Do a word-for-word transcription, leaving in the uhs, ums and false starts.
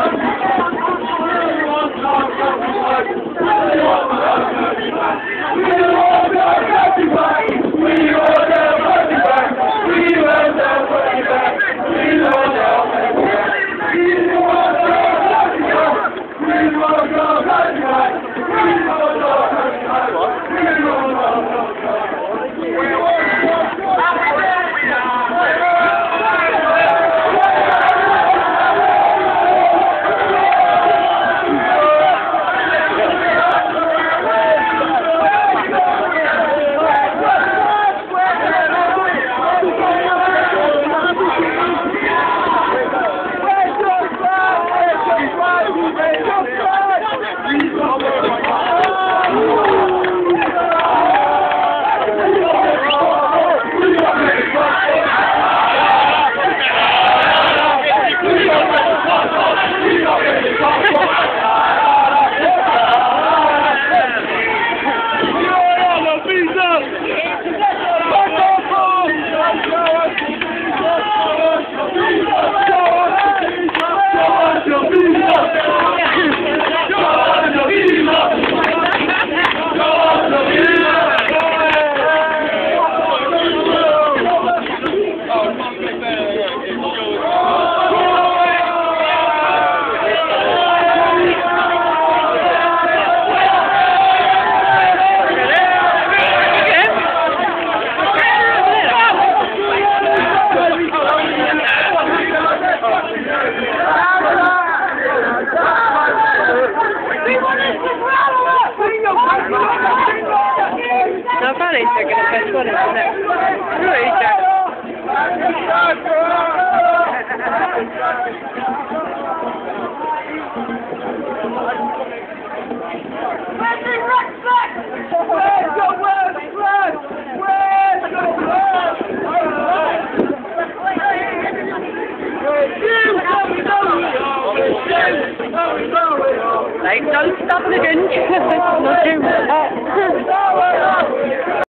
No, apparently they're going to fetch one, isn't it? Really, Jack? Where's the rucksack? Where's your word, blood? Where's your blood? Like, don't stop the gun. Not too much.